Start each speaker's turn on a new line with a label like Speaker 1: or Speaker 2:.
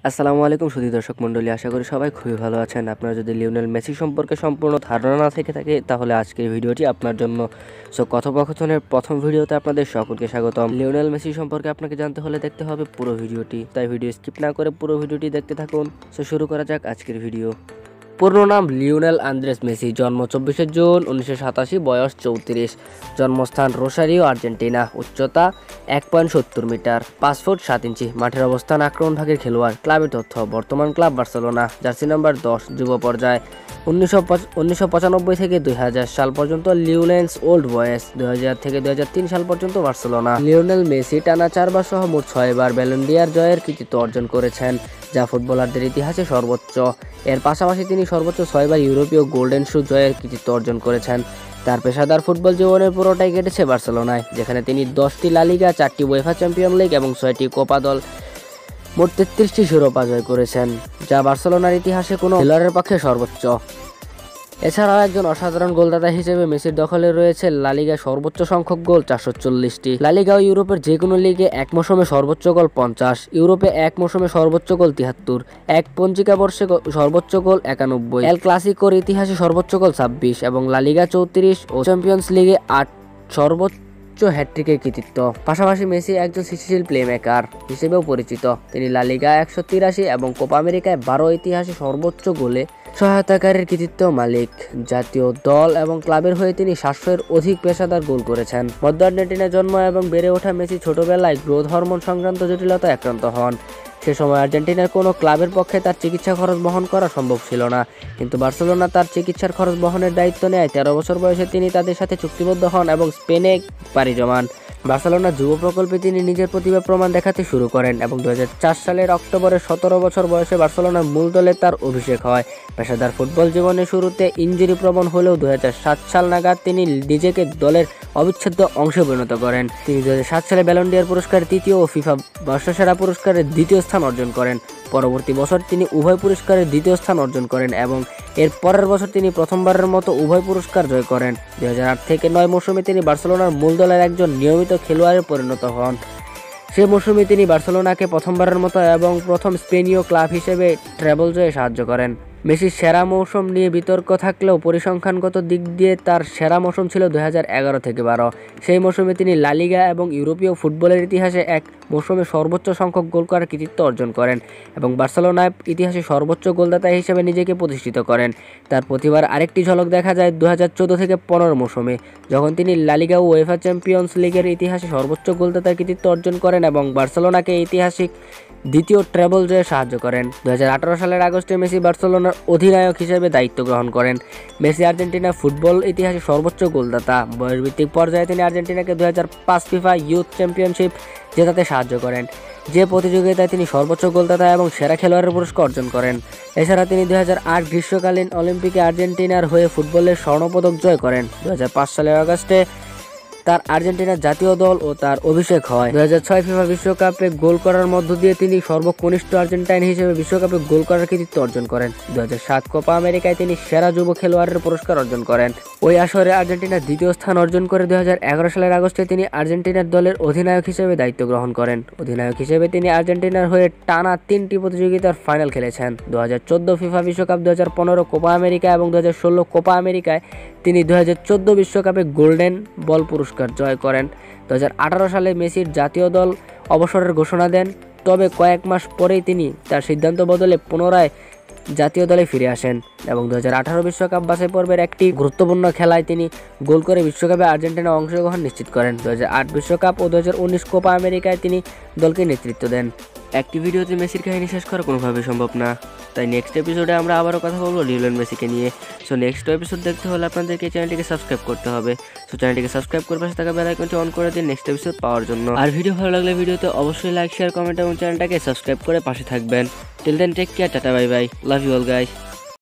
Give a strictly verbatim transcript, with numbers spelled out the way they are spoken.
Speaker 1: আসসালামু আলাইকুম সুধী দর্শক মণ্ডলী, আশা করি সবাই খুবই ভালো আছেন। আপনারা যদি লিওনেল মেসি সম্পর্কে সম্পূর্ণ ধারণা না থেকে থাকে তাহলে আজকের ভিডিওটি আপনার জন্য। সো কথোপকথনের প্রথম ভিডিওতে আপনাদের সকলকে স্বাগতম। লিওনেল মেসি সম্পর্কে আপনাকে জানতে হলে দেখতে হবে পুরো ভিডিওটি, তাই ভিডিও স্কিপ না করে পুরো ভিডিওটি দেখতে থাকুন। সো শুরু করা যাক আজকের ভিডিও। পূর্ণ নাম লিওনেল আন্দ্রেস মেসি, জন্ম চব্বিশে জুন উনিশশো সাতাশি, বয়স চৌত্রিশ, জন্মস্থান রোসারিও, আর্জেন্টিনা, উচ্চতা এক পয়েন্ট সত্তর মিটার, পাঁচ ফুট সাত ইঞ্চি, মাঠের অবস্থান আক্রমণ ভাগের খেলোয়াড়। ক্লাবের তথ্য, বর্তমান ক্লাব বার্সেলোনা, জার্সি নাম্বার দশ। যুব পর্যায়ে উনিশশো উনিশশো পঁচানব্বই থেকে দুই হাজার সাল পর্যন্ত লিওনেলস ওল্ড বয়েস, দুই হাজার থেকে দুই হাজার তিন সাল পর্যন্ত বার্সেলোনা। লিওনেল মেসি টানা চারবার সহ মোট ছয়বার ব্যালন ডি'অর জয়ের কৃতিত্ব অর্জন করেছেন, যা ফুটবলারদের ইতিহাসে সর্বোচ্চ। এর পাশাপাশি তিনি সর্বোচ্চ ছয়বার ইউরোপীয় গোল্ডেন শু জয়ের কৃতিত্ব অর্জন করেছেন। তার পেশাদার ফুটবল জীবনের পুরোটাই কেটেছে বার্সেলোনায়, যেখানে তিনি দশটি লা লিগা, চারটি উয়েফা চ্যাম্পিয়ন লিগ এবং ছয়টি কোপা দল মোট তেত্রিশটি শিরোপা জয় করেছেন, যা বার্সেলোনার ইতিহাসে কোনো খেলোয়াড়ের পক্ষে সর্বোচ্চ। এছাড়াও একজন অসাধারণ গোলদাতা হিসেবে মেসির দখলে রয়েছে লা লিগায় সর্বোচ্চ সংখ্যক গোল চারশো চল্লিশটি। লা লিগা ও ইউরোপের যে কোনো লিগে এক মৌসুমে সর্বোচ্চ গোল পঞ্চাশ, ইউরোপে এক মৌসুমে সর্বোচ্চ গোল তিয়াত্তর, এক পঞ্জিকা বর্ষে সর্বোচ্চ গোল একানব্বই, এল ক্লাসিকোর ইতিহাসে সর্বোচ্চ গোল ছাব্বিশ এবং লা লিগা চৌত্রিশ ও চ্যাম্পিয়ন্স লিগে আট সর্বোচ্চ হ্যাট্রিকের কৃতিত্ব। পাশাপাশি মেসি একজন সৃষ্টিশীল প্লেমেকার হিসেবেও পরিচিত। তিনি লা লিগা একশো তিরাশি এবং কোপা আমেরিকায় বারো ইতিহাসে সর্বোচ্চ গোলে সহায়তাকারীর কৃতিত্ব মালিক। জাতীয় দল এবং ক্লাবের হয়ে তিনি সাতশোর অধিক পেশাদার গোল করেছেন। মধ্য আর্জেন্টিনায় জন্ম এবং বেড়ে ওঠা মেসি ছোটবেলায় গ্রোথ হরমোন সংক্রান্ত জটিলতায় আক্রান্ত হন। সে সময় আর্জেন্টিনার কোনো ক্লাবের পক্ষে তার চিকিৎসা খরচ বহন করা সম্ভব ছিল না, কিন্তু বার্সেলোনা তার চিকিৎসার খরচ বহনের দায়িত্ব নেয়। তেরো বছর বয়সে তিনি তাদের সাথে চুক্তিবদ্ধ হন এবং স্পেনে পাড়ি জমান। বার্সেলোনা যুব প্রকল্পে তিনি নিজের প্রতিভা প্রমাণ দেখাতে শুরু করেন এবং দু হাজার চার সালের অক্টোবরে সতেরো বছর বয়সে বার্সেলোনার মূল দলে তার অভিষেক হয়। পেশাদার ফুটবল জীবনের শুরুতে ইনজুরি প্রবণ হলেও দু হাজার সাত সাল নাগাদ তিনি নিজেকে দলের অবিচ্ছেদ্য অংশে পরিণত করেন। তিনি দু হাজার সাত সালে ব্যালন ডি'অর পুরস্কারের তৃতীয় ও ফিফা বর্ষসেরা পুরস্কারের দ্বিতীয় স্থান অর্জন করেন। পরবর্তী বছর তিনি উভয় পুরস্কারের দ্বিতীয় স্থান অর্জন করেন এবং এর পরের বছর তিনি প্রথমবারের মতো উভয় পুরস্কার জয় করেন। দুই হাজার আট থেকে নয় মৌসুমে তিনি বার্সেলোনার মূল দলের একজন নিয়মিত খেলোয়াড়ে পরিণত হন। সে মৌসুমে তিনি বার্সেলোনাকে প্রথমবারের মতো এবং প্রথম স্পেনীয় ক্লাব হিসেবে ট্রেবল জয়ে সাহায্য করেন। মেসির সেরা মৌসুম নিয়ে বিতর্ক থাকলেও পরিসংখ্যানগত দিক দিয়ে তার সেরা মৌসুম ছিল দুই হাজার এগারো থেকে বারো। সেই মৌসুমে তিনি লা লিগা এবং ইউরোপীয় ফুটবলের ইতিহাসে এক মৌসুমে সর্বোচ্চ সংখ্যক গোল করার কৃতিত্ব অর্জন করেন এবং বার্সেলোনায় ইতিহাসে সর্বোচ্চ গোলদাতা হিসেবে নিজেকে প্রতিষ্ঠিত করেন। তার প্রতিভার আরেকটি ঝলক দেখা যায় দু হাজার চোদ্দো থেকে পনেরো মৌসুমে, যখন তিনি লা লিগা ও উয়েফা চ্যাম্পিয়ন্স লিগের ইতিহাসে সর্বোচ্চ গোলদাতার কৃতিত্ব অর্জন করেন এবং বার্সেলোনাকে ঐতিহাসিক দ্বিতীয় ট্রেবল জয়ে সাহায্য করেন। দু হাজার আঠারো সালের আগস্টে মেসি বার্সেলোনার অধিনায়ক হিসেবে দায়িত্ব গ্রহণ করেন। মেসি আর্জেন্টিনা ফুটবল ইতিহাসে সর্বোচ্চ গোলদাতা। বয়সভিত্তিক পর্যায়ে তিনি আর্জেন্টিনাকে দু হাজার পাঁচ ফিফা ইউথ চ্যাম্পিয়নশিপ জেতাতে সাহায্য করেন, যে প্রতিযোগিতায় তিনি সর্বোচ্চ গোলদাতা এবং সেরা খেলোয়াড়ের পুরস্কার অর্জন করেন। এছাড়া তিনি দু হাজার আট গ্রীষ্মকালীন অলিম্পিকে আর্জেন্টিনার হয়ে ফুটবলের স্বর্ণপদক জয় করেন। দু হাজার পাঁচ সালের আগস্টে তার আর্জেন্টিনার জাতীয় দল ও তার অভিষেক হয়। দু হাজার ছয় ফিফা বিশ্বকাপে গোল করার মধ্য দিয়ে তিনি সর্বকনিষ্ঠ আর্জেন্টাইন হিসেবে বিশ্বকাপে গোল করার কৃতিত্ব অর্জন করেন। দু হাজার সাত কোপা আমেরিকায় তিনি সেরা যুব খেলোয়াড়ের পুরস্কার অর্জন করেন। ওই আসরে আর্জেন্টিনার দ্বিতীয় স্থান অর্জন করে দু হাজার এগারো সালের আগস্টে তিনি আর্জেন্টিনার দলের অধিনায়ক হিসেবে দায়িত্ব গ্রহণ করেন। অধিনায়ক হিসেবে তিনি আর্জেন্টিনার হয়ে টানা তিনটি প্রতিযোগিতার ফাইনাল খেলেছেন। দু হাজার চোদ্দো ফিফা বিশ্বকাপ, দু হাজার পনেরো কোপা আমেরিকা এবং দু হাজার ষোলো কোপা আমেরিকায় তিনি দু হাজার চোদ্দো বিশ্বকাপে গোল্ডেন বল পুরস্কার জয় করেন। দু হাজার আঠারো সালে মেসির জাতীয় দল অবসরের ঘোষণা দেন, তবে কয়েক মাস পরেই তিনি তার সিদ্ধান্ত বদলে পুনরায় জাতীয় দলে ফিরে আসেন এবং দু হাজার আঠারো বিশ্বকাপ বাছাই পর্বের একটি গুরুত্বপূর্ণ খেলায় তিনি গোল করে বিশ্বকাপে আর্জেন্টিনা অংশগ্রহণ নিশ্চিত করেন। দু হাজার আট বিশ্বকাপ ও দু হাজার উনিশ কোপা আমেরিকায় তিনি দলকে নেতৃত্ব দেন। একটি ভিডিওতে মেসির কাহিনী শেষ করা কোনোভাবেই সম্ভব না, তাই নেক্সট এপিসোডে আমরা আবারও কথা বলবো লিওনেল মেসিকে নিয়ে। সো নেক্সট এপিসোড দেখতে হলে আপনাদেরকে চ্যানেলটিকে সাবস্ক্রাইব করতে হবে। সো চ্যানেলটিকে সাবস্ক্রাইব করে পাশে থাকা বেল আইকনটি অন করে দিন নেক্সট এপিসোড পাওয়ার জন্য। আর ভিডিও ভালো লাগলে ভিডিওতে অবশ্যই লাইক, শেয়ার, কমেন্ট এবং চ্যানেলটাকে সাবস্ক্রাইব করে পাশে থাকবেন। Till then take care, tata, bye bye, love you all guys.